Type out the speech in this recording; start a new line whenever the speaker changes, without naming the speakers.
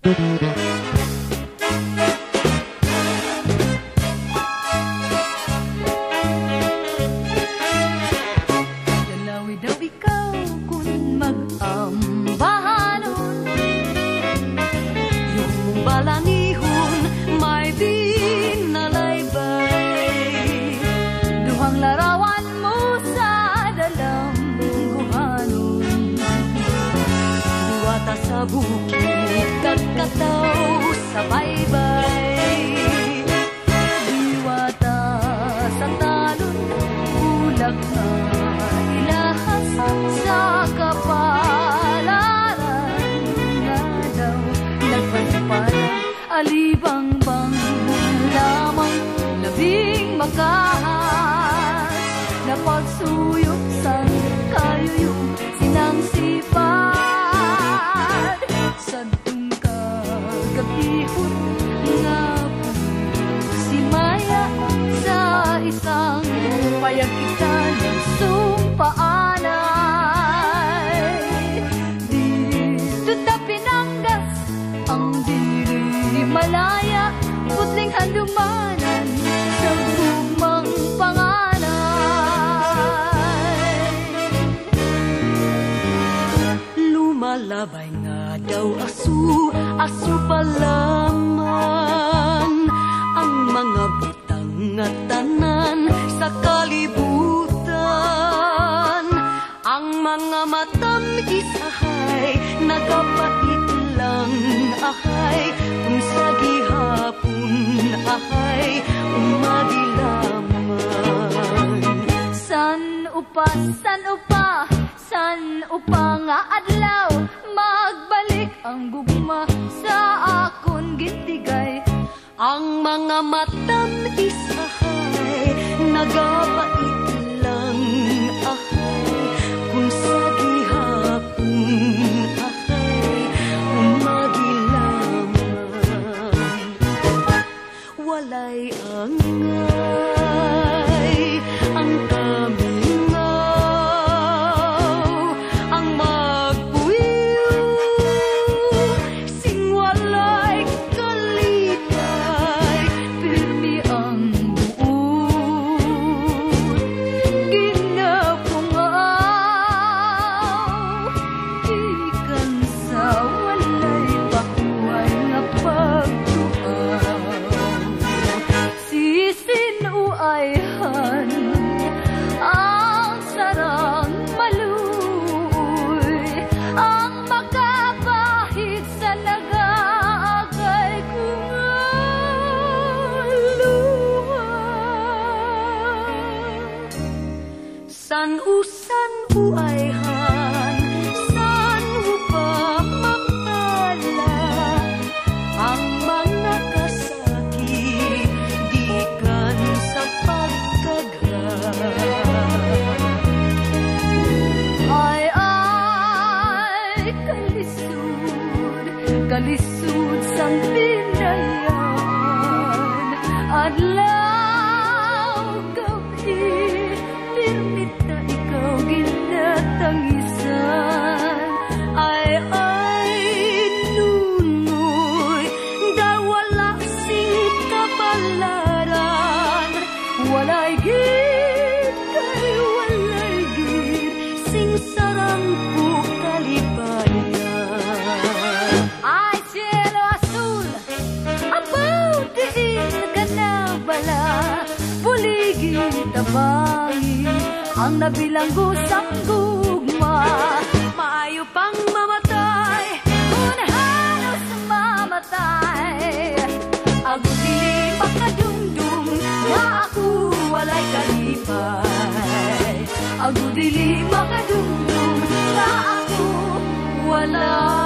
Dalawi daw ikaw kung mag-ambahanon, yung balanihon may dinalaybay, duhang larawan mo sa dalambuhanon, diwata sa bukid kagkataw sa baybay, diwata sa talon bulag na ilahas sa kapalaran nga daw nagpaliparan, alibang-bang lamang labing makahas na pagsuyok sa kayuyong sinangsipad sa gabihon nga si Maya sa isang payag kita ng sumpaanay. Dito ta pinanggas ang diri malaya, putling handumanan sa gugmang panganay. Lumalabay nga daw asu pa lamang ang mga butang nga tanan sa kalibutan, ang mga matamis ahay nagapait lang ahay, kung sa gihapon ahay umagi lamang. San upa nga adlaw magbalik ang gugma sa akon gintigay, ang mga matamis ahay nagapait lang ahay, kung sa gihapon ahay umagi lamang. Walay angay ang kamingaw, ang magpuyo sing walay kalipay, pirmi ang buod ginapungaw, ikan sa walay bakuay nga pagtuaw, sisinuayhan ang sarang maluoy, ang makapahid sa nag-aakay kong luha. San uayhan, san upa mapala ang mga kasakit gikan sa pagkaga. Ay, kalisud sang pinayan, adlaw gabi pirmit na ikaw ginatangisan. Ay, nunoy dawala sing kabalaran, walay gid kay walay gid sing sarang po kalibayan. Ay, cielo azul, abaw diin ka na bala, buligid tabangi ang nabilanggo sang gugma, maayo pang mamatay kung halos mamatay. Ako dili makadumdum nga ako walay kalipay, ako dili makadumdum nga ako walay